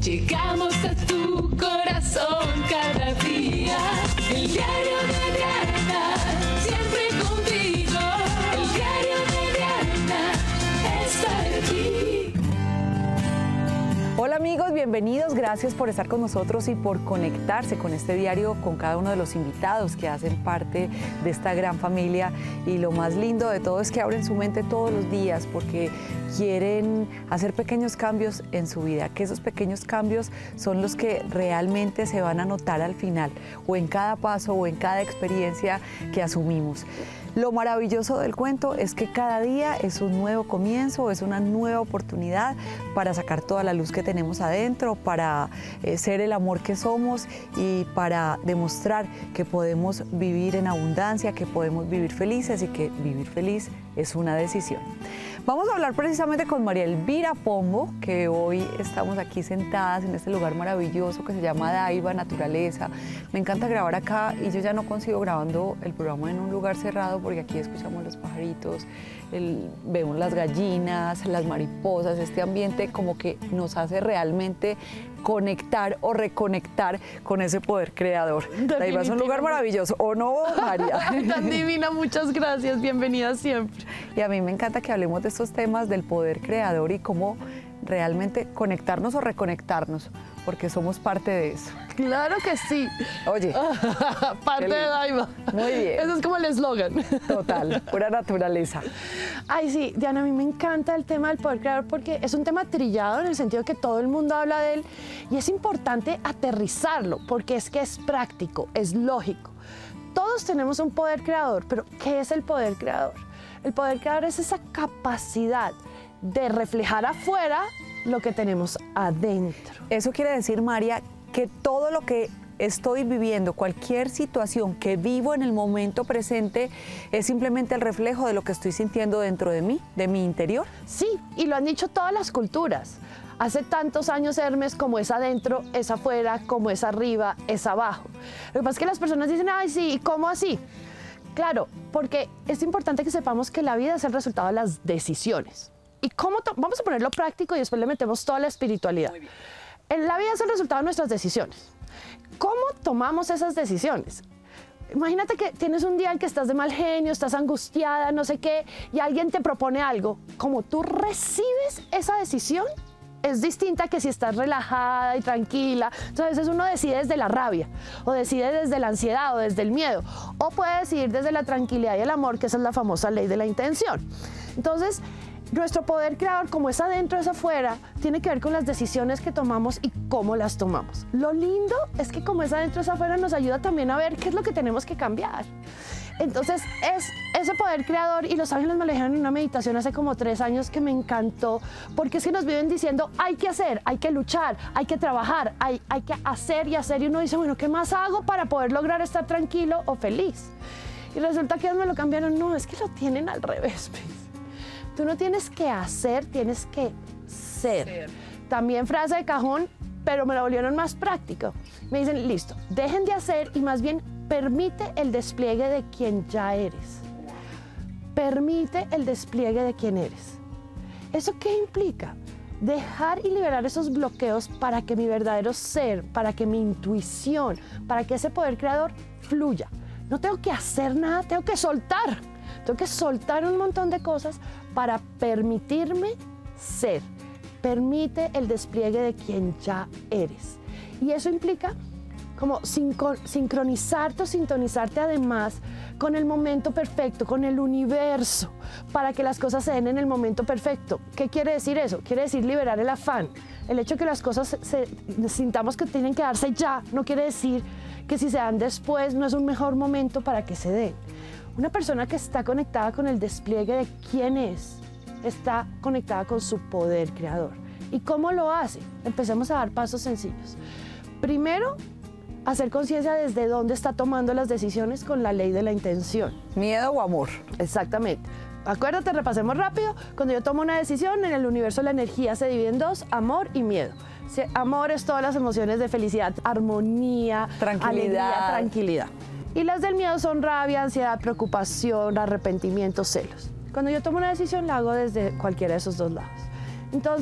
Llegamos a tu corazón cada día. El diario de Diana, siempre contigo. El diario de Diana está aquí. Hola amigos, bienvenidos. Gracias por estar con nosotros y por conectarse con este diario, con cada uno de los invitados que hacen parte de esta gran familia. Y lo más lindo de todo es que abren su mente todos los días porque quieren hacer pequeños cambios en su vida, que esos pequeños cambios son los que realmente se van a notar al final, o en cada paso o en cada experiencia que asumimos. Lo maravilloso del cuento es que cada día es un nuevo comienzo, es una nueva oportunidad para sacar toda la luz que tenemos adentro, para ser el amor que somos y para demostrar que podemos vivir en abundancia, que podemos vivir felices y que vivir feliz es una decisión. Vamos a hablar precisamente con María Elvira Pombo, que hoy estamos aquí sentadas en este lugar maravilloso que se llama Daiva Naturaleza. Me encanta grabar acá y yo ya no consigo grabando el programa en un lugar cerrado porque aquí escuchamos los pajaritos, vemos las gallinas, las mariposas, este ambiente como que nos hace realmente conectar o reconectar con ese poder creador. Daiva es un lugar maravilloso, ¿o no, María? Tan divina, muchas gracias, bienvenida siempre. Y a mí me encanta que hablemos de estos temas del poder creador y cómo realmente conectarnos o reconectarnos, porque somos parte de eso. Claro que sí. Oye. Parte de Daiva. Muy bien. Eso es como el eslogan. Total, pura naturaleza. Ay, sí, Diana, a mí me encanta el tema del poder creador porque es un tema trillado en el sentido que todo el mundo habla de él y es importante aterrizarlo porque es que es práctico, es lógico. Todos tenemos un poder creador, pero ¿qué es el poder creador? El poder creador es esa capacidad de reflejar afuera lo que tenemos adentro. Eso quiere decir, María, que todo lo que estoy viviendo, cualquier situación que vivo en el momento presente, es simplemente el reflejo de lo que estoy sintiendo dentro de mí, de mi interior. Sí, y lo han dicho todas las culturas. Hace tantos años, Hermes, como es adentro, es afuera, como es arriba, es abajo. Lo que pasa es que las personas dicen, ay, sí, ¿y cómo así? Claro, porque es importante que sepamos que la vida es el resultado de las decisiones. ¿Y cómo? Vamos a ponerlo práctico y después le metemos toda la espiritualidad. Muy bien. La vida es el resultado de nuestras decisiones. ¿Cómo tomamos esas decisiones? Imagínate que tienes un día en que estás de mal genio, estás angustiada, no sé qué, y alguien te propone algo. Como tú recibes esa decisión, es distinta que si estás relajada y tranquila. Entonces uno decide desde la rabia, o decide desde la ansiedad, o desde el miedo, o puede decidir desde la tranquilidad y el amor, que esa es la famosa ley de la intención. Entonces, nuestro poder creador, como es adentro, es afuera, tiene que ver con las decisiones que tomamos y cómo las tomamos. Lo lindo es que como es adentro, es afuera, nos ayuda también a ver qué es lo que tenemos que cambiar. Entonces, es ese poder creador, y Los Ángeles me lo dijeron en una meditación hace como 3 años que me encantó, porque es que nos viven diciendo, hay que hacer, hay que luchar, hay que trabajar, hay que hacer y hacer, y uno dice, bueno, ¿qué más hago para poder lograr estar tranquilo o feliz? Y resulta que me lo cambiaron, no, es que lo tienen al revés, ¿ves? Tú no tienes que hacer, tienes que ser. También frase de cajón, pero me la volvieron más práctica. Me dicen, listo, dejen de hacer y más bien permite el despliegue de quien ya eres. Permite el despliegue de quien eres. ¿Eso qué implica? Dejar y liberar esos bloqueos para que mi verdadero ser, para que mi intuición, para que ese poder creador fluya. No tengo que hacer nada, tengo que soltar. Tengo que soltar un montón de cosas para permitirme ser. Permite el despliegue de quien ya eres. Y eso implica como sincronizarte o sintonizarte además con el momento perfecto, con el universo, para que las cosas se den en el momento perfecto. ¿Qué quiere decir eso? Quiere decir liberar el afán. El hecho de que las cosas sintamos que tienen que darse ya, no quiere decir que si se dan después no es un mejor momento para que se den. Una persona que está conectada con el despliegue de quién es, está conectada con su poder creador. ¿Y cómo lo hace? Empecemos a dar pasos sencillos. Primero, hacer conciencia desde dónde está tomando las decisiones con la ley de la intención. ¿Miedo o amor? Exactamente. Acuérdate, repasemos rápido. Cuando yo tomo una decisión, en el universo la energía se divide en 2, amor y miedo. Amor es todas las emociones de felicidad, armonía, tranquilidad. Alegría, tranquilidad. Y las del miedo son rabia, ansiedad, preocupación, arrepentimiento, celos. Cuando yo tomo una decisión, la hago desde cualquiera de esos 2 lados. Entonces,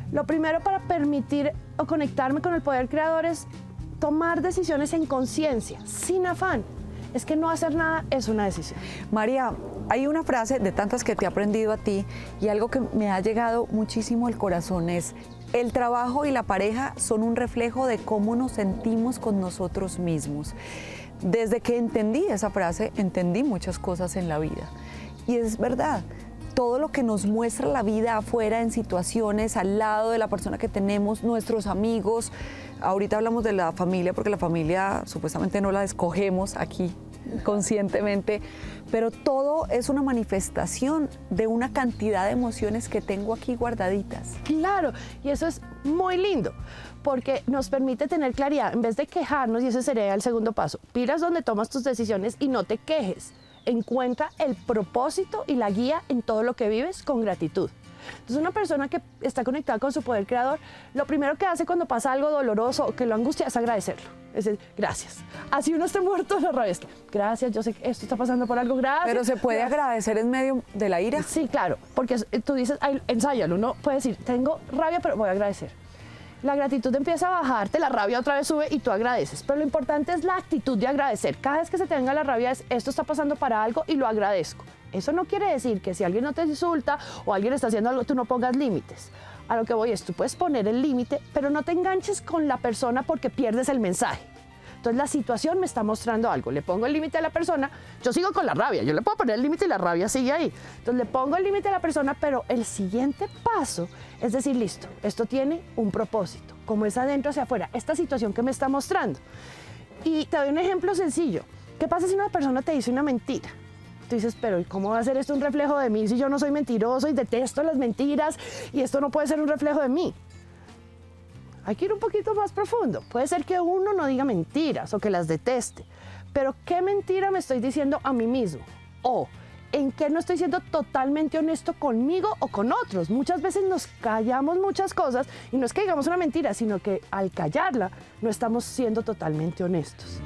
Lo primero para permitir o conectarme con el poder creador es tomar decisiones en conciencia, sin afán. Es que no hacer nada es una decisión. María, hay una frase de tantas que te he aprendido a ti y algo que me ha llegado muchísimo al corazón es: el trabajo y la pareja son un reflejo de cómo nos sentimos con nosotros mismos. Desde que entendí esa frase, entendí muchas cosas en la vida. Y es verdad, todo lo que nos muestra la vida afuera en situaciones, al lado de la persona que tenemos, nuestros amigos. Ahorita hablamos de la familia, porque la familia supuestamente no la escogemos aquí conscientemente, pero todo es una manifestación de una cantidad de emociones que tengo aquí guardaditas. Claro, y eso es muy lindo, porque nos permite tener claridad. En vez de quejarnos, y ese sería el segundo paso, piras donde tomas tus decisiones y no te quejes. Encuentra el propósito y la guía en todo lo que vives con gratitud. Entonces, una persona que está conectada con su poder creador, lo primero que hace cuando pasa algo doloroso o que lo angustia es agradecerlo. Es decir, gracias. Así uno esté muerto de la rabia. Gracias, yo sé que esto está pasando por algo, gracias. Pero ¿se puede agradecer en medio de la ira? Sí, claro, porque tú dices, ensáyalo, uno puede decir, tengo rabia, pero voy a agradecer. La gratitud empieza a bajarte, la rabia otra vez sube y tú agradeces. Pero lo importante es la actitud de agradecer. Cada vez que se te venga la rabia es, esto está pasando para algo y lo agradezco. Eso no quiere decir que si alguien no te insulta o alguien está haciendo algo, tú no pongas límites. A lo que voy es, tú puedes poner el límite, pero no te enganches con la persona porque pierdes el mensaje. Entonces la situación me está mostrando algo. Le pongo el límite a la persona, yo sigo con la rabia, yo le puedo poner el límite y la rabia sigue ahí. Entonces le pongo el límite a la persona, pero el siguiente paso es decir, listo, esto tiene un propósito, como es adentro hacia afuera, esta situación que me está mostrando. Y te doy un ejemplo sencillo. ¿Qué pasa si una persona te dice una mentira? Tú dices, pero ¿y cómo va a ser esto un reflejo de mí si yo no soy mentiroso y detesto las mentiras y esto no puede ser un reflejo de mí? Hay que ir un poquito más profundo. Puede ser que uno no diga mentiras o que las deteste, pero ¿qué mentira me estoy diciendo a mí mismo? O ¿en qué no estoy siendo totalmente honesto conmigo o con otros? Muchas veces nos callamos muchas cosas y no es que digamos una mentira, sino que al callarla no estamos siendo totalmente honestos.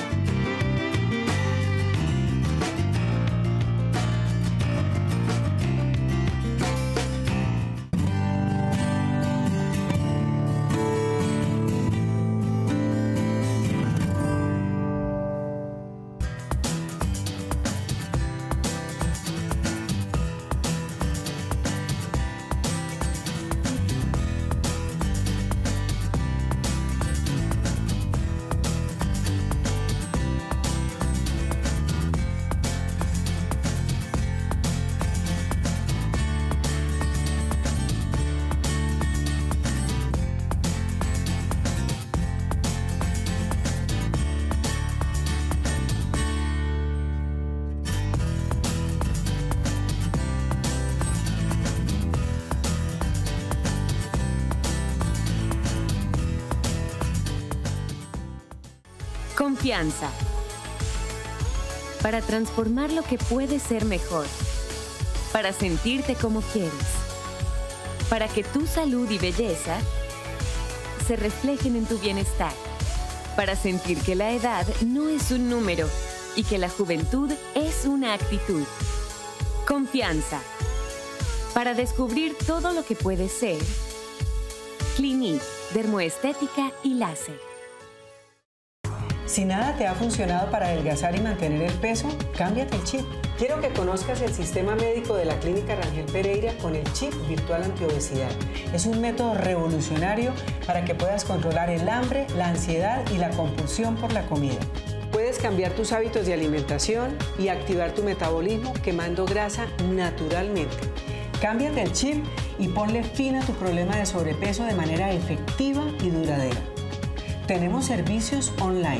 Confianza. Para transformar lo que puede ser mejor. Para sentirte como quieres. Para que tu salud y belleza se reflejen en tu bienestar. Para sentir que la edad no es un número y que la juventud es una actitud. Confianza. Para descubrir todo lo que puede ser. Clinique, dermoestética y láser. Si nada te ha funcionado para adelgazar y mantener el peso, cámbiate el chip. Quiero que conozcas el sistema médico de la Clínica Rangel Pereira con el chip virtual antiobesidad. Es un método revolucionario para que puedas controlar el hambre, la ansiedad y la compulsión por la comida. Puedes cambiar tus hábitos de alimentación y activar tu metabolismo quemando grasa naturalmente. Cámbiate el chip y ponle fin a tu problema de sobrepeso de manera efectiva y duradera. Tenemos servicios online.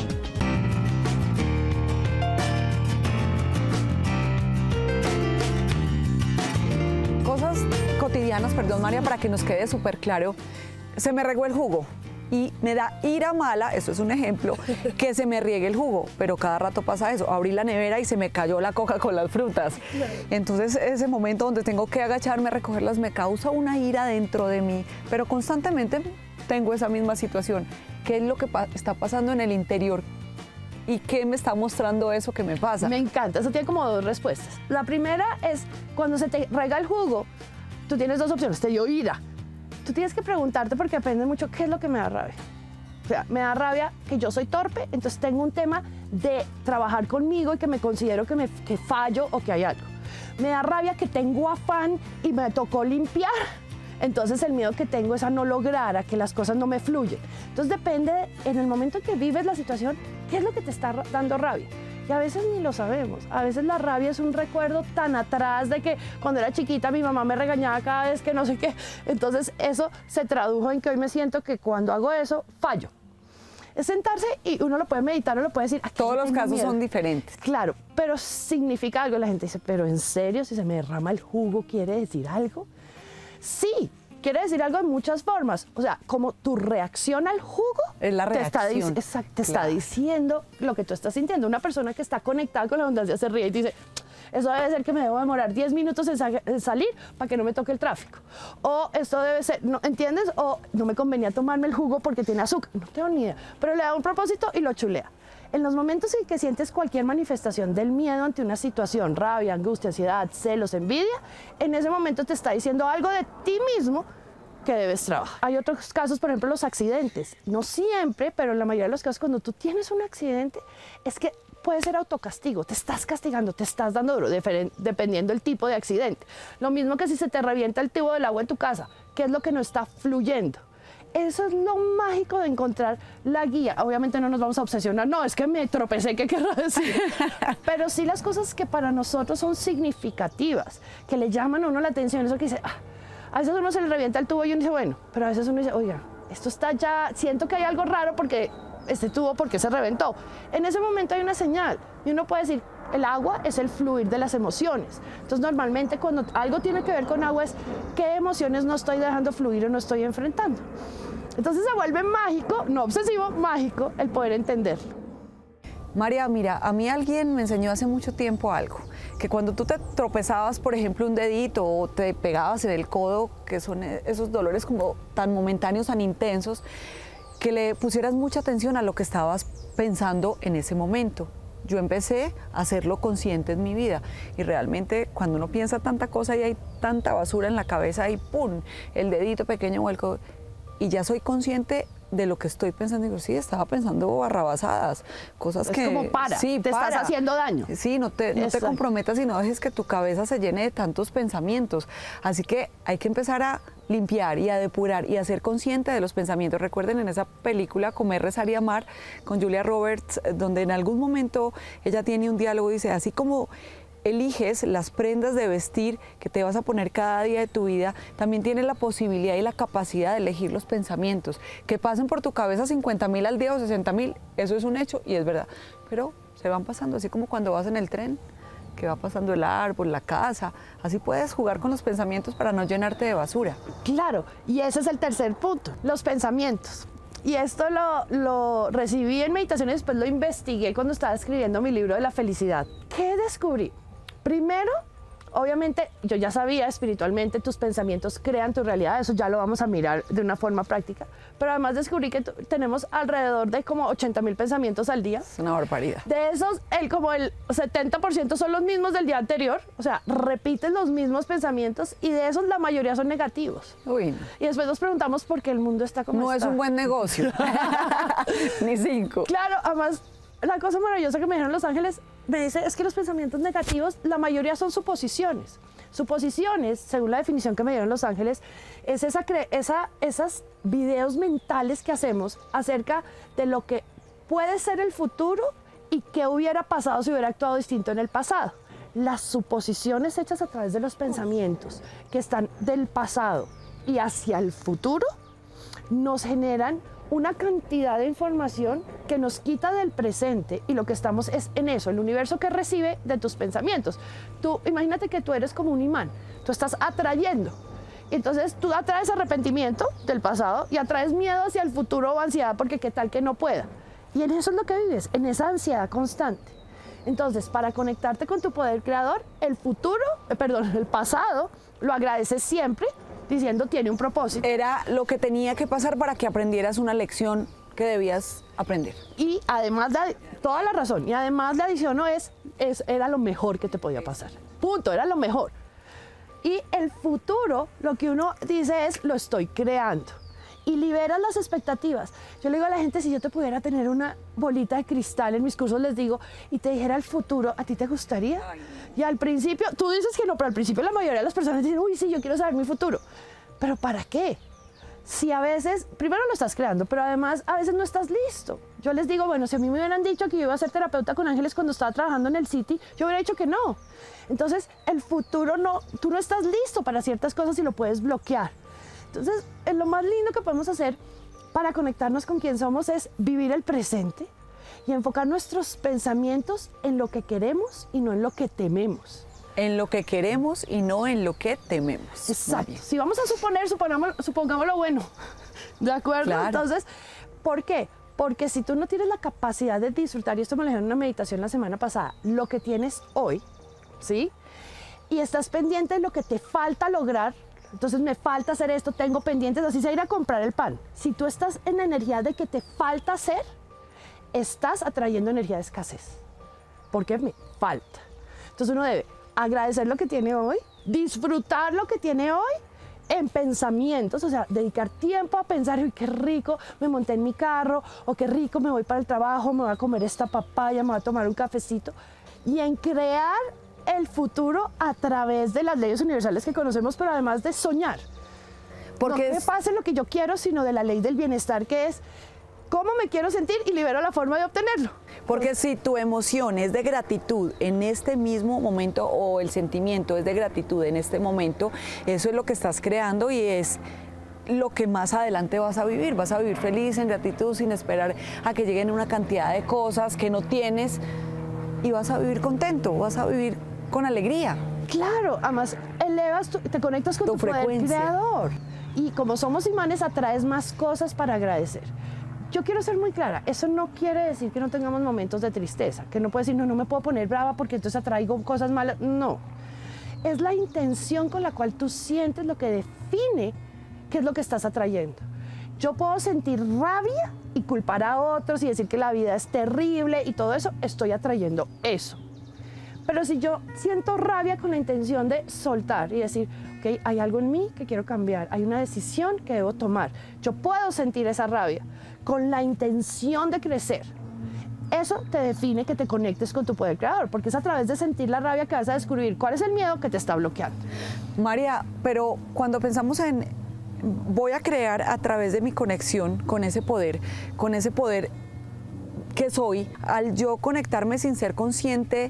Cosas cotidianas, perdón María, para que nos quede súper claro. Se me regó el jugo y me da ira mala, eso es un ejemplo, que se me riegue el jugo, pero cada rato pasa eso. Abrí la nevera y se me cayó la coca con las frutas. Entonces ese momento donde tengo que agacharme a recogerlas me causa una ira dentro de mí, pero constantemente tengo esa misma situación. ¿Qué es lo que está pasando en el interior? ¿Y qué me está mostrando eso que me pasa? Me encanta, eso tiene como dos respuestas. La primera es, cuando se te rega el jugo, tú tienes dos opciones, te dio ira. tú tienes que preguntarte, porque depende mucho, ¿qué es lo que me da rabia? O sea, me da rabia que yo soy torpe, entonces tengo un tema de trabajar conmigo y que me considero que fallo o que hay algo. Me da rabia que tengo afán y me tocó limpiar. Entonces el miedo que tengo es a no lograr, a que las cosas no me fluyen. Entonces depende, en el momento en que vives la situación, ¿qué es lo que te está dando rabia? Y a veces ni lo sabemos. A veces la rabia es un recuerdo tan atrás de que cuando era chiquita mi mamá me regañaba cada vez que no sé qué. Entonces eso se tradujo en que hoy me siento que cuando hago eso, fallo. Es sentarse y uno lo puede meditar o lo puede decir. Todos los casos son diferentes. Claro, pero significa algo. La gente dice, pero ¿en serio? Si se me derrama el jugo, ¿quiere decir algo? Sí, quiere decir algo de muchas formas. O sea, como tu reacción al jugo es la reacción. Te está diciendo lo que tú estás sintiendo. Una persona que está conectada con la abundancia se ríe y dice, eso debe ser que me debo demorar 10 minutos en salir para que no me toque el tráfico. O esto debe ser, ¿no entiendes? O no me convenía tomarme el jugo porque tiene azúcar. No tengo ni idea. Pero le da un propósito y lo chulea. En los momentos en que sientes cualquier manifestación del miedo ante una situación, rabia, angustia, ansiedad, celos, envidia, en ese momento te está diciendo algo de ti mismo que debes trabajar. Hay otros casos, por ejemplo, los accidentes. No siempre, pero en la mayoría de los casos, cuando tú tienes un accidente, es que puede ser autocastigo, te estás castigando, te estás dando duro, dependiendo del tipo de accidente. Lo mismo que si se te revienta el tubo del agua en tu casa, ¿qué es lo que no está fluyendo? Eso es lo mágico de encontrar la guía. Obviamente no nos vamos a obsesionar, no, es que me tropecé, ¿qué querrá decir? Pero sí las cosas que para nosotros son significativas, que le llaman a uno la atención, eso que dice, a veces uno se le revienta el tubo y uno dice, bueno, pero a veces uno dice, oiga, esto está ya, siento que hay algo raro porque este tubo, porque se reventó. En ese momento hay una señal y uno puede decir, el agua es el fluir de las emociones. Entonces normalmente cuando algo tiene que ver con agua es qué emociones no estoy dejando fluir o no estoy enfrentando. Entonces se vuelve mágico, no obsesivo, mágico el poder entenderlo. María, mira, a mí alguien me enseñó hace mucho tiempo algo, que cuando tú te tropezabas, por ejemplo, un dedito o te pegabas en el codo, que son esos dolores como tan momentáneos, tan intensos, que le pusieras mucha atención a lo que estabas pensando en ese momento. Yo empecé a hacerlo consciente en mi vida y realmente cuando uno piensa tanta cosa y hay tanta basura en la cabeza y ¡pum! El dedito pequeño o el codo, y ya soy consciente de lo que estoy pensando. Digo, sí, estaba pensando barrabasadas, cosas que... Es como sí, te estás haciendo daño. Sí, no te comprometas y no dejes que tu cabeza se llene de tantos pensamientos. Así que hay que empezar a limpiar y a depurar y a ser consciente de los pensamientos. Recuerden en esa película Comer, Rezar y Amar con Julia Roberts, donde en algún momento ella tiene un diálogo y dice, así como eliges las prendas de vestir que te vas a poner cada día de tu vida, también tienes la posibilidad y la capacidad de elegir los pensamientos. Que pasen por tu cabeza 50.000 al día o 60.000, eso es un hecho y es verdad, pero se van pasando, así como cuando vas en el tren, que va pasando el árbol, la casa, así puedes jugar con los pensamientos para no llenarte de basura. Claro, y ese es el tercer punto, los pensamientos. Y esto lo recibí en meditación y después lo investigué cuando estaba escribiendo mi libro de la felicidad. ¿Qué descubrí? Primero, obviamente, yo ya sabía espiritualmente, tus pensamientos crean tu realidad, eso ya lo vamos a mirar de una forma práctica, pero además descubrí que tenemos alrededor de como 80.000 pensamientos al día. Es una barbaridad. De esos, como el 70% son los mismos del día anterior, o sea, repites los mismos pensamientos y de esos la mayoría son negativos. Uy, no. Y después nos preguntamos por qué el mundo está como no está. Es un buen negocio, ni 5. Claro, además, la cosa maravillosa que me dijeron Los Ángeles, me dice, es que los pensamientos negativos, la mayoría son suposiciones. Suposiciones, según la definición que me dieron Los Ángeles, es esas videos mentales que hacemos acerca de lo que puede ser el futuro y qué hubiera pasado si hubiera actuado distinto en el pasado. Las suposiciones hechas a través de los pensamientos que están del pasado y hacia el futuro nos generan una cantidad de información que nos quita del presente y lo que estamos es en eso, el universo que recibe de tus pensamientos. Tú, imagínate que tú eres como un imán, tú estás atrayendo. Entonces tú atraes arrepentimiento del pasado y atraes miedo hacia el futuro o ansiedad porque qué tal que no pueda. Y en eso es lo que vives, en esa ansiedad constante. Entonces, para conectarte con tu poder creador, el pasado lo agradeces siempre, diciendo tiene un propósito. Era lo que tenía que pasar para que aprendieras una lección que debías aprender. Y además, toda la razón, y además le adiciono era lo mejor que te podía pasar. Punto, era lo mejor. Y el futuro, lo que uno dice es, lo estoy creando. Y liberas las expectativas. Yo le digo a la gente, si yo te pudiera tener una bolita de cristal en mis cursos, les digo, y te dijera el futuro, ¿a ti te gustaría? Y al principio, tú dices que no, pero al principio la mayoría de las personas dicen, uy, sí, yo quiero saber mi futuro. ¿Pero para qué? Si a veces, primero lo estás creando, pero además a veces no estás listo. Yo les digo, bueno, si a mí me hubieran dicho que yo iba a ser terapeuta con ángeles cuando estaba trabajando en el City, yo hubiera dicho que no. Entonces, el futuro no, tú no estás listo para ciertas cosas y lo puedes bloquear. Entonces, lo más lindo que podemos hacer para conectarnos con quien somos es vivir el presente y enfocar nuestros pensamientos en lo que queremos y no en lo que tememos. En lo que queremos y no en lo que tememos. Exacto. Si vamos a supongamos lo bueno. ¿De acuerdo? Claro. Entonces, ¿por qué? Porque si tú no tienes la capacidad de disfrutar, y esto me lo dijeron en una meditación la semana pasada, lo que tienes hoy, ¿sí? Y estás pendiente de lo que te falta lograr, entonces me falta hacer esto, tengo pendientes, así sea ir a comprar el pan. Si tú estás en la energía de que te falta hacer, estás atrayendo energía de escasez. Porque me falta. Entonces uno debe agradecer lo que tiene hoy, disfrutar lo que tiene hoy en pensamientos, o sea, dedicar tiempo a pensar, uy, qué rico, me monté en mi carro, o qué rico, me voy para el trabajo, me voy a comer esta papaya, me voy a tomar un cafecito, y en crear el futuro a través de las leyes universales que conocemos, pero además de soñar. Porque no que pase lo que yo quiero, sino de la ley del bienestar, que es cómo me quiero sentir y libero la forma de obtenerlo. Porque si tu emoción es de gratitud en este mismo momento o el sentimiento es de gratitud en este momento, eso es lo que estás creando y es lo que más adelante vas a vivir. Vas a vivir feliz, en gratitud, sin esperar a que lleguen una cantidad de cosas que no tienes y vas a vivir contento, vas a vivir con alegría. Claro, además elevas, te conectas con tu poder creador. Y como somos imanes, atraes más cosas para agradecer. Yo quiero ser muy clara, eso no quiere decir que no tengamos momentos de tristeza, que no puedes decir, no me puedo poner brava porque entonces atraigo cosas malas. No, es la intención con la cual tú sientes lo que define qué es lo que estás atrayendo. Yo puedo sentir rabia y culpar a otros y decir que la vida es terrible y todo eso, estoy atrayendo eso. Pero si yo siento rabia con la intención de soltar y decir, ok, hay algo en mí que quiero cambiar, hay una decisión que debo tomar, yo puedo sentir esa rabia con la intención de crecer. Eso te define que te conectes con tu poder creador, porque es a través de sentir la rabia que vas a descubrir cuál es el miedo que te está bloqueando. María, pero cuando pensamos en voy a crear a través de mi conexión con ese poder que soy, al yo conectarme sin ser consciente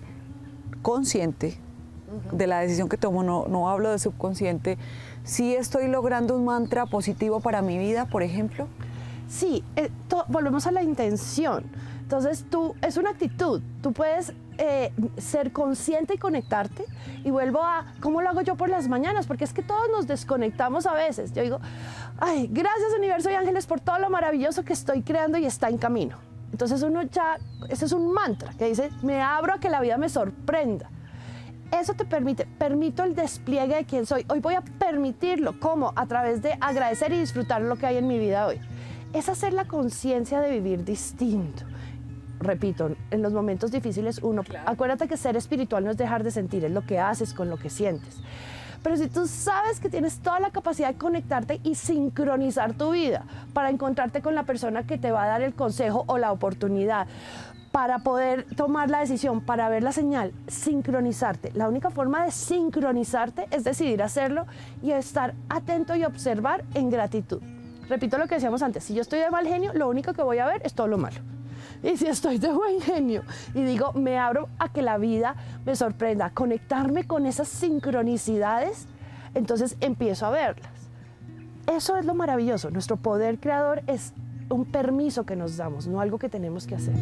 de la decisión que tomo, no hablo de subconsciente, ¿sí estoy logrando un mantra positivo para mi vida, por ejemplo? Sí, volvemos a la intención. Entonces es una actitud, tú puedes ser consciente y conectarte, y vuelvo a cómo lo hago yo por las mañanas, porque es que todos nos desconectamos a veces. Yo digo, ay, gracias universo y ángeles por todo lo maravilloso que estoy creando y está en camino. Entonces ese es un mantra que dice, me abro a que la vida me sorprenda. Eso te permito el despliegue de quién soy. Hoy voy a permitirlo, ¿cómo? A través de agradecer y disfrutar lo que hay en mi vida hoy. Es hacer la conciencia de vivir distinto. Repito, en los momentos difíciles acuérdate que ser espiritual no es dejar de sentir, es lo que haces con lo que sientes. Pero si tú sabes que tienes toda la capacidad de conectarte y sincronizar tu vida para encontrarte con la persona que te va a dar el consejo o la oportunidad, para poder tomar la decisión, para ver la señal, sincronizarte. La única forma de sincronizarte es decidir hacerlo y estar atento y observar en gratitud. Repito lo que decíamos antes, si yo estoy de mal genio, lo único que voy a ver es todo lo malo. Y si estoy de buen genio y digo, me abro a que la vida me sorprenda, conectarme con esas sincronicidades, entonces empiezo a verlas. Eso es lo maravilloso. Nuestro poder creador es un permiso que nos damos, no algo que tenemos que hacer.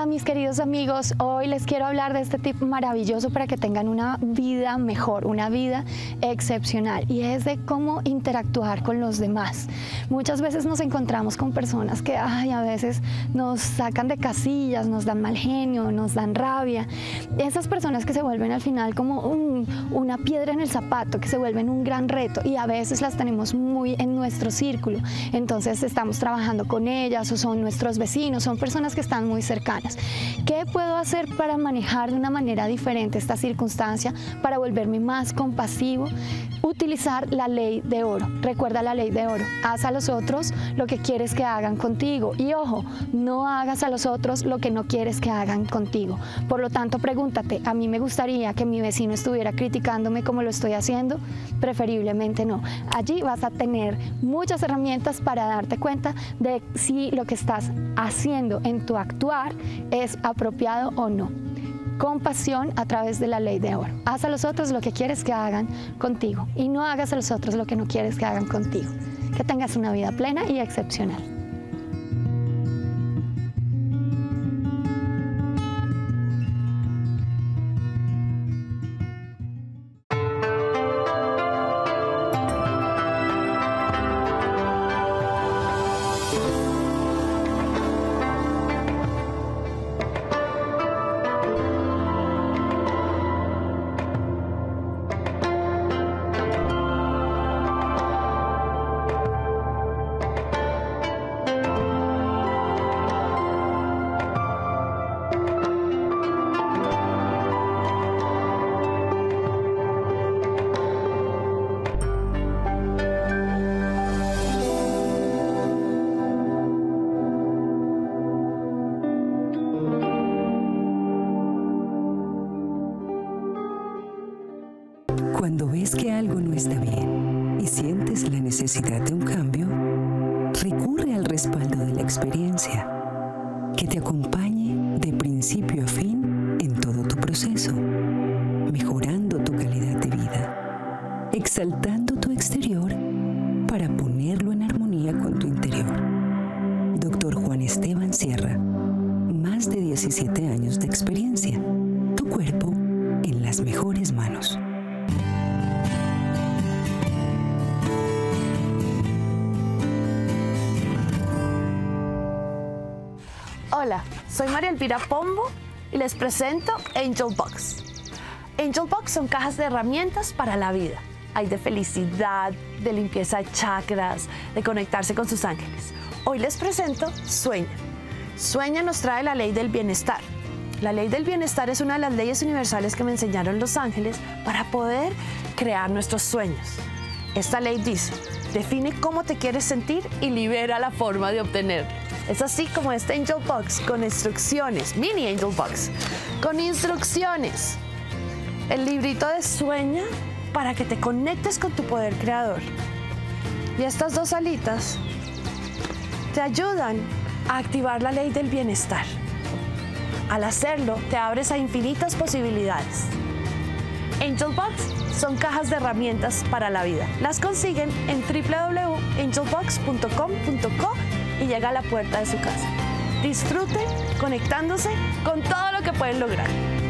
Hola mis queridos amigos, hoy les quiero hablar de este tip maravilloso para que tengan una vida mejor, una vida excepcional, y es de cómo interactuar con los demás. Muchas veces nos encontramos con personas que a veces nos sacan de casillas, nos dan mal genio, nos dan rabia. Esas personas que se vuelven al final como una piedra en el zapato, que se vuelven un gran reto, y a veces las tenemos muy en nuestro círculo. Entonces estamos trabajando con ellas o son nuestros vecinos, son personas que están muy cercanas. ¿Qué puedo hacer para manejar de una manera diferente esta circunstancia, para volverme más compasivo? Utilizar la ley de oro. Recuerda la ley de oro. Haz a los otros lo que quieres que hagan contigo. Y ojo, no hagas a los otros lo que no quieres que hagan contigo. Por lo tanto, pregúntate, ¿a mí me gustaría que mi vecino estuviera criticándome como lo estoy haciendo? Preferiblemente no. Allí vas a tener muchas herramientas para darte cuenta de si lo que estás haciendo en tu actuar es apropiado o no. Compasión a través de la ley de oro. Haz a los otros lo que quieres que hagan contigo y no hagas a los otros lo que no quieres que hagan contigo. Que tengas una vida plena y excepcional. Cuando ves que algo no está bien y sientes la necesidad de un cambio, recurre al respaldo de la experiencia, que te acompañe de principio a fin en todo tu proceso, mejorando tu calidad de vida, exaltando tu exterior para ponerlo en armonía con tu interior. Dr. Juan Esteban Sierra, más de 17 años de experiencia, tu cuerpo en las mejores manos. Hola, soy María Elvira Pombo y les presento Angel Box. Angel Box son cajas de herramientas para la vida. Hay de felicidad, de limpieza de chakras, de conectarse con sus ángeles. Hoy les presento Sueña. Sueña nos trae la ley del bienestar. La ley del bienestar es una de las leyes universales que me enseñaron los ángeles para poder crear nuestros sueños. Esta ley dice, define cómo te quieres sentir y libera la forma de obtenerlo. Es así como este Angel Box con instrucciones, mini Angel Box, con instrucciones. El librito de Sueña para que te conectes con tu poder creador. Y estas dos alitas te ayudan a activar la ley del bienestar. Al hacerlo, te abres a infinitas posibilidades. Angel Box son cajas de herramientas para la vida. Las consiguen en www.angelbox.com.co y llega a la puerta de su casa. Disfruten conectándose con todo lo que pueden lograr.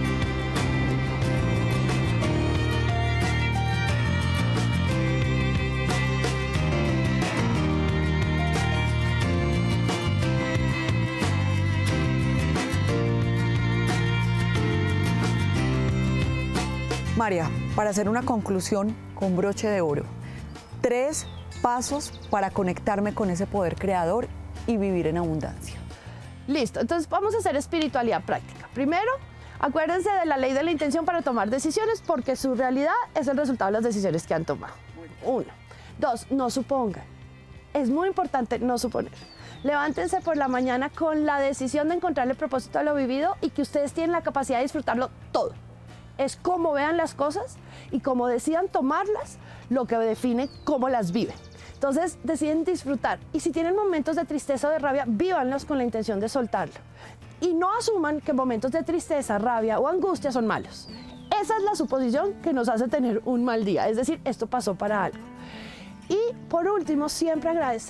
María, para hacer una conclusión con broche de oro, 3 pasos para conectarme con ese poder creador y vivir en abundancia. Listo, entonces vamos a hacer espiritualidad práctica. Primero, acuérdense de la ley de la intención para tomar decisiones, porque su realidad es el resultado de las decisiones que han tomado. 1. 2, no supongan. Es muy importante no suponer. Levántense por la mañana con la decisión de encontrarle propósito a lo vivido y que ustedes tienen la capacidad de disfrutarlo todo. Es cómo vean las cosas y cómo decidan tomarlas lo que define cómo las viven. Entonces deciden disfrutar, y si tienen momentos de tristeza o de rabia, vívanlos con la intención de soltarlo. Y no asuman que momentos de tristeza, rabia o angustia son malos. Esa es la suposición que nos hace tener un mal día, es decir, esto pasó para algo. Y por último, siempre agradecer.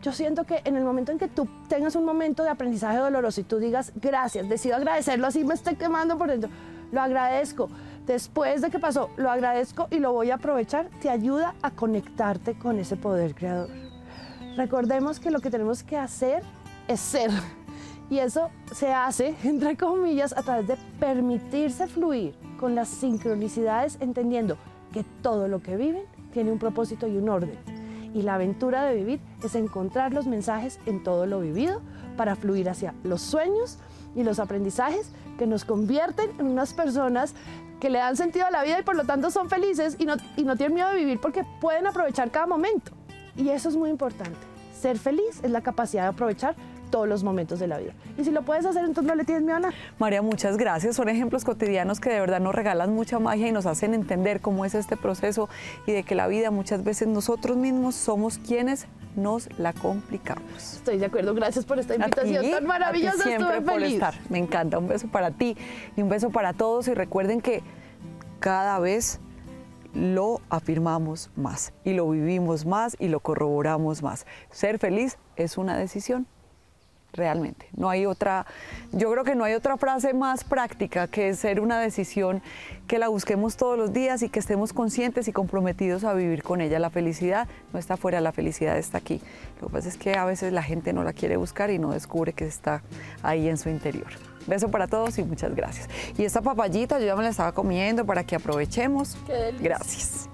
Yo siento que en el momento en que tú tengas un momento de aprendizaje doloroso y tú digas gracias, decido agradecerlo, así me estoy quemando por dentro, lo agradezco. Después de que pasó, lo agradezco y lo voy a aprovechar, te ayuda a conectarte con ese poder creador. Recordemos que lo que tenemos que hacer es ser. Y eso se hace, entre comillas, a través de permitirse fluir con las sincronicidades, entendiendo que todo lo que viven tiene un propósito y un orden. Y la aventura de vivir es encontrar los mensajes en todo lo vivido para fluir hacia los sueños y los aprendizajes que nos convierten en unas personas que le dan sentido a la vida y por lo tanto son felices y no tienen miedo de vivir porque pueden aprovechar cada momento. Y eso es muy importante. Ser feliz es la capacidad de aprovechar todos los momentos de la vida. Y si lo puedes hacer, entonces no le tienes miedo a nada. María, muchas gracias. Son ejemplos cotidianos que de verdad nos regalan mucha magia y nos hacen entender cómo es este proceso y de que la vida muchas veces nosotros mismos somos quienes nos la complicamos. Estoy de acuerdo. Gracias por esta invitación tan maravillosa. Siempre Estuve por feliz. estar. Me encanta. Un beso para ti y un beso para todos. Y recuerden que cada vez lo afirmamos más y lo vivimos más y lo corroboramos más. Ser feliz es una decisión. Realmente, no hay otra, yo creo que no hay otra frase más práctica que ser una decisión que la busquemos todos los días y que estemos conscientes y comprometidos a vivir con ella. La felicidad no está afuera, la felicidad está aquí. Lo que pasa es que a veces la gente no la quiere buscar y no descubre que está ahí en su interior. Beso para todos y muchas gracias. Y esta papayita yo ya me la estaba comiendo para que aprovechemos. Qué delicia. Gracias.